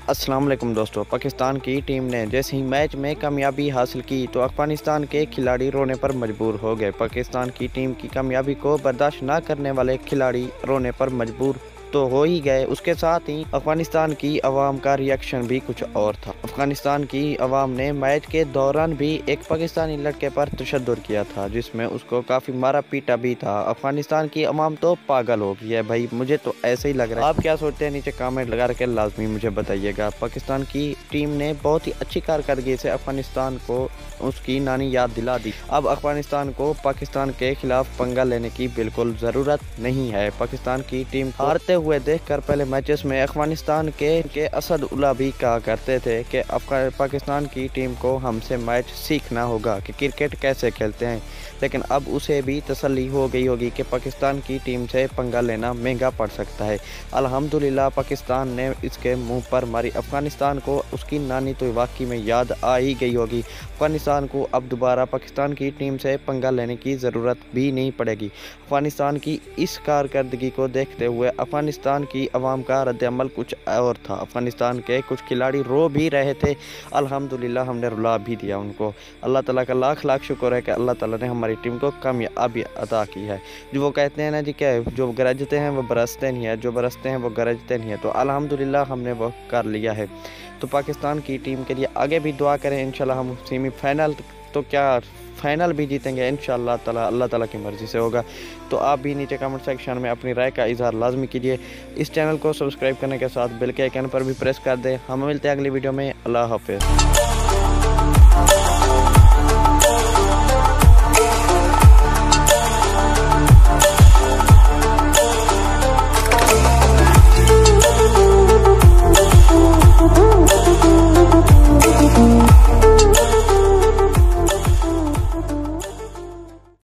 अस्सलाम वालेकुम दोस्तों। पाकिस्तान की टीम ने जैसे ही मैच में कामयाबी हासिल की तो अफगानिस्तान के खिलाड़ी रोने पर मजबूर हो गए। पाकिस्तान की टीम की कामयाबी को बर्दाश्त न करने वाले खिलाड़ी रोने पर मजबूर तो हो ही गए, उसके साथ ही अफगानिस्तान की आवाम का रिएक्शन भी कुछ और था। अफगानिस्तान की आवाम ने मैच के दौरान भी एक पाकिस्तानी लड़के पर तशद्दुद किया था, जिसमें उसको काफ़ी मारा पीटा भी था। अफगानिस्तान की आवाम तो पागल हो गई है भाई, मुझे तो ऐसे ही लग रहा है। आप क्या सोचते हैं नीचे कमेंट लगा के लाजमी मुझे बताइएगा। पाकिस्तान की टीम ने बहुत ही अच्छी कारकर्दगी से अफगानिस्तान को उसकी नानी याद दिला दी। अब अफगानिस्तान को पाकिस्तान के खिलाफ पंगा लेने की बिल्कुल ज़रूरत नहीं है। पाकिस्तान की टीम हारते हुए देखकर पहले मैचेस में अफगानिस्तान के असद-उल्ला भी कहा करते थे कि पाकिस्तान की टीम को हमसे मैच सीखना होगा कि क्रिकेट कैसे खेलते हैं, लेकिन अब उसे भी तसल्ली हो गई होगी कि पाकिस्तान की टीम से पंगा लेना महंगा पड़ सकता है। अल्हम्दुलिल्लाह पाकिस्तान ने इसके मुंह पर मारी। अफगानिस्तान को उसकी नानी तो वाकई में याद आ ही गई होगी। अफगानिस्तान को अब दोबारा पाकिस्तान की टीम से पंगा लेने की ज़रूरत भी नहीं पड़ेगी। अफगानिस्तान की इस कारकर्दगी को देखते हुए अफगानिस्तान की आवाम का रद्द-ए-अमल कुछ और था। अफगानिस्तान के कुछ खिलाड़ी रो भी रहे थे, अल्हम्दुलिल्लाह हमने रुला भी दिया उनको। अल्लाह ताला का लाख लाख शुक्र है कि अल्लाह ताला ने हमारी टीम को कामयाबी अता की है। जो वो कहते हैं ना जी, क्या जो गरजते हैं वो बरसते नहीं है, जो बरसते हैं वो गरजते नहीं है, तो अल्हम्दुलिल्लाह हमने वो कर लिया है। तो पाकिस्तान की टीम के लिए आगे भी दुआ करें। इंशाल्लाह हम सेमीफाइनल तो क्या फाइनल भी जीतेंगे इंशाल्लाह ताला, अल्लाह ताला की मर्ज़ी से होगा। तो आप भी नीचे कमेंट सेक्शन में अपनी राय का इजहार लाजमी कीजिए। इस चैनल को सब्सक्राइब करने के साथ बेल के आइकन पर भी प्रेस कर दें। हम मिलते हैं अगली वीडियो में। अल्लाह हाफ़िज़।